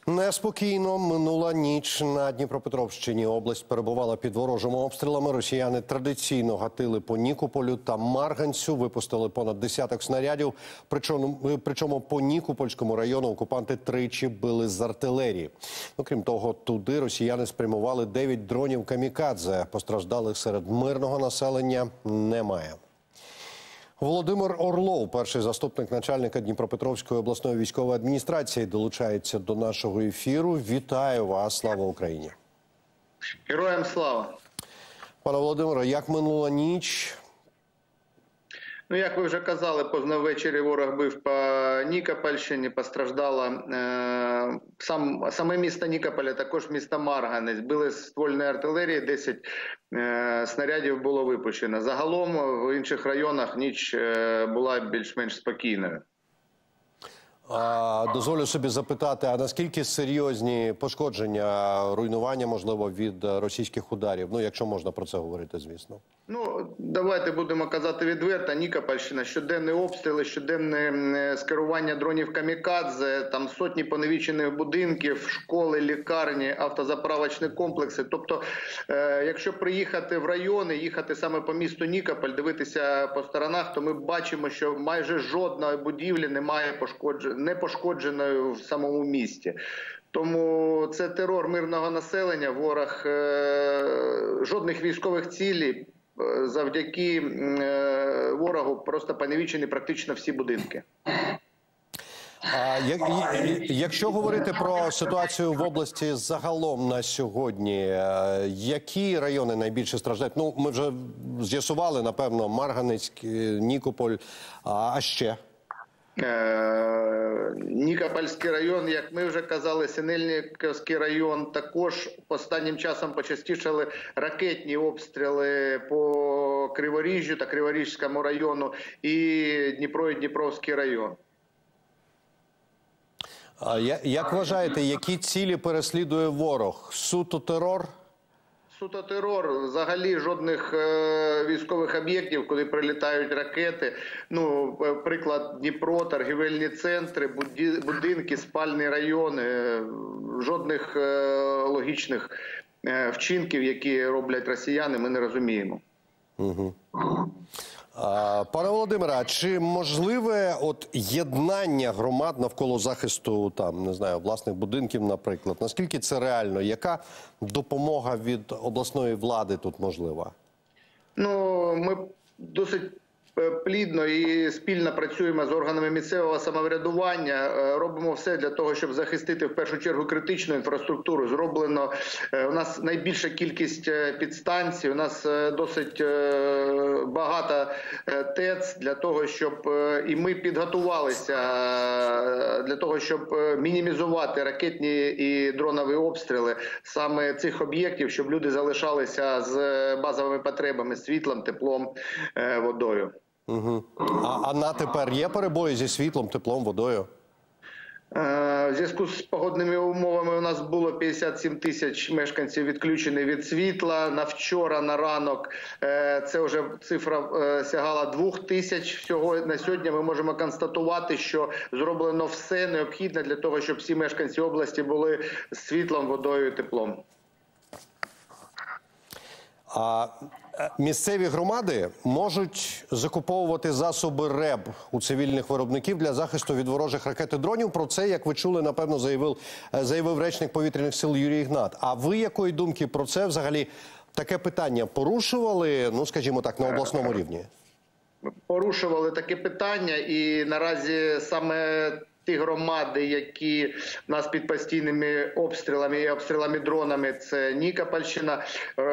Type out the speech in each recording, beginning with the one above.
Неспокійно минула ніч на Дніпропетровщині. Область перебувала під ворожими обстрілами. Росіяни традиційно гатили по Нікополю та Марганцю, випустили понад десяток снарядів. Причому по Нікопольському району окупанти тричі били з артилерії. Крім того, туди росіяни спрямували 9 дронів камікадзе. Постраждалих серед мирного населення немає. Володимир Орлов, перший заступник начальника Дніпропетровської обласної військової адміністрації, долучається до нашого ефіру. Вітаю вас! Слава Україні! Героям слава! Пане Володимире, як минула ніч? Ну, як ви вже казали, поздно ввечері ворог бив по Нікопольщині, постраждало саме місто Нікополя, також місто Марганець. Били з ствольної артилерії, 10 снарядів було випущено. Загалом в інших районах ніч була більш-менш спокійною. Дозволю собі запитати, а наскільки серйозні пошкодження, руйнування, можливо, від російських ударів? Ну, якщо можна про це говорити, звісно. Ну, давайте будемо казати відверто. Нікопольщина, щоденні обстріли, щоденне скерування дронів камікадзе, там сотні поневічених будинків, школи, лікарні, автозаправочні комплекси. Тобто, якщо приїхати в райони, їхати саме по місту Нікополь, дивитися по сторонах, то ми бачимо, що майже жодної будівлі немає не пошкодженої в самому місті. Тому це терор мирного населення, ворог жодних військових цілей. Завдяки ворогу просто поневічені практично всі будинки. Якщо говорити про ситуацію в області загалом на сьогодні, які райони найбільше страждають? Ну, ми вже з'ясували, напевно, Марганець, Нікополь, а ще? Нікопольський район, як ми вже казали, Синельниківський район, також останнім часом почастішали ракетні обстріли по Криворіжжю та Криворіжському району і Дніпро і Дніпровський район. Як вважаєте, які цілі переслідує ворог? Суто терор? Суто терор, взагалі жодних військових об'єктів, куди прилітають ракети. Ну, приклад Дніпро, торгівельні центри, будинки, спальні райони, жодних логічних вчинків, які роблять росіяни, ми не розуміємо. Угу. Пане Володимире, а чи можливе єднання громад навколо захисту, там, не знаю, власних будинків, наприклад? Наскільки це реально? Яка допомога від обласної влади тут можлива? Ну, ми досить плідно і спільно працюємо з органами місцевого самоврядування, робимо все для того, щоб захистити в першу чергу критичну інфраструктуру. Зроблено у нас найбільша кількість підстанцій, у нас досить багато ТЕЦ для того, щоб і ми підготувалися для того, щоб мінімізувати ракетні і дронові обстріли саме цих об'єктів, щоб люди залишалися з базовими потребами, світлом, теплом, водою. Угу. А на тепер є перебої зі світлом, теплом, водою? В зв'язку з погодними умовами у нас було 57 тисяч мешканців відключені від світла. На вчора, на ранок, це вже цифра сягала 2 тисяч. Всього на сьогодні ми можемо констатувати, що зроблено все необхідне для того, щоб всі мешканці області були з світлом, водою і теплом. Місцеві громади можуть закуповувати засоби РЕБ у цивільних виробників для захисту від ворожих ракет і дронів. Про це, як ви чули, напевно, заявив речник повітряних сил Юрій Ігнат. А ви якої думки про це взагалі таке питання порушували, ну, скажімо так, на обласному рівні? Порушували таке питання, і наразі саме ті громади, які в нас під постійними обстрілами і обстрілами дронами, це Нікопольщина,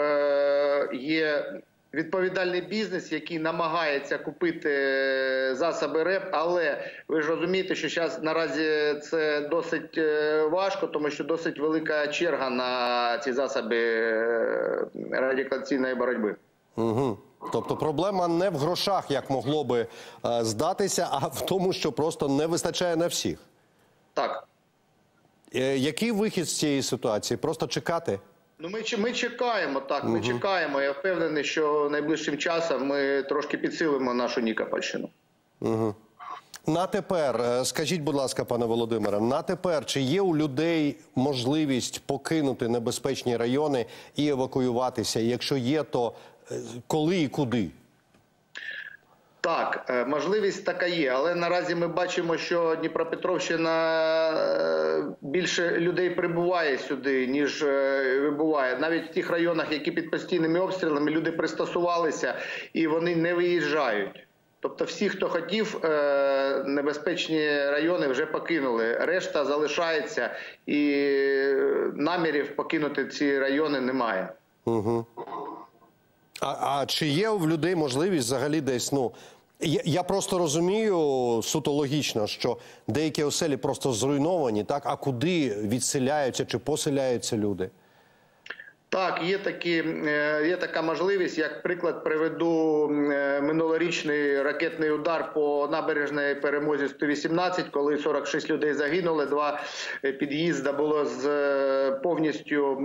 є відповідальний бізнес, який намагається купити засоби РЕБ, але ви ж розумієте, що зараз наразі це досить важко, тому що досить велика черга на ці засоби радіолокаційної боротьби. Угу. Тобто проблема не в грошах, як могло би здатися, а в тому, що просто не вистачає на всіх. Так. Який вихід з цієї ситуації? Просто чекати? Ну, ми чекаємо, так, ми чекаємо. Я впевнений, що найближчим часом ми трошки підсилимо нашу Нікопольщину. На тепер, скажіть, будь ласка, пане Володимире, на тепер, чи є у людей можливість покинути небезпечні райони і евакуюватися? Якщо є, то коли і куди? Так, можливість така є, але наразі ми бачимо, що Дніпропетровщина більше людей прибуває сюди, ніж вибуває. Навіть в тих районах, які під постійними обстрілами, люди пристосувалися і вони не виїжджають. Тобто всі, хто хотів, небезпечні райони вже покинули. Решта залишається і намірів покинути ці райони немає. Угу. А чи є в людей можливість взагалі десь, я просто розумію суто логічно, що деякі оселі просто зруйновані, так? А куди відселяються чи поселяються люди? Так, є така можливість. Як приклад приведу минулорічний ракетний удар по набережній Перемозі 118, коли 46 людей загинули, 2 під'їзди було повністю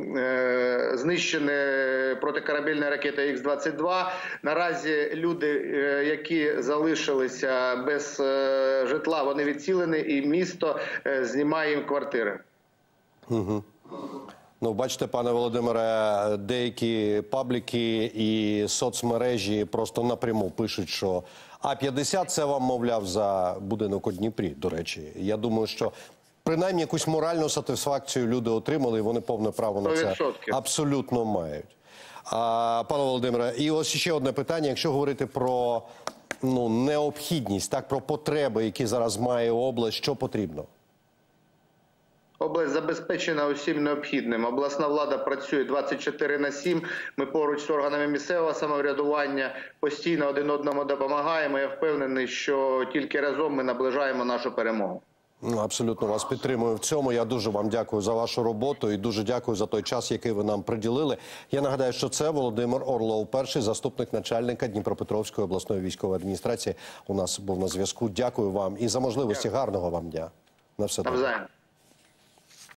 знищене протикорабельною ракетою Х-22. Наразі люди, які залишилися без житла, вони відселені і місто знімає їм квартири. Угу. Бачите, пане Володимире, деякі пабліки і соцмережі просто напряму пишуть, що А-50 – це вам, мовляв, за будинок у Дніпрі, до речі. Я думаю, що принаймні якусь моральну сатисфакцію люди отримали, і вони повне право на це 100%. абсолютно мають. Пане Володимире, і ось ще одне питання. Якщо говорити про необхідність, так, про потреби, які зараз має область, що потрібно? Область забезпечена усім необхідним. Обласна влада працює 24/7. Ми поруч з органами місцевого самоврядування постійно один одному допомагаємо. Я впевнений, що тільки разом ми наближаємо нашу перемогу. Абсолютно вас підтримую в цьому. Я дуже вам дякую за вашу роботу і дуже дякую за той час, який ви нам приділили. Я нагадаю, що це Володимир Орлов, перший заступник начальника Дніпропетровської обласної військової адміністрації. У нас був на зв'язку. Дякую вам і за можливості. Гарного вам дня. На все добре. Навзаєм.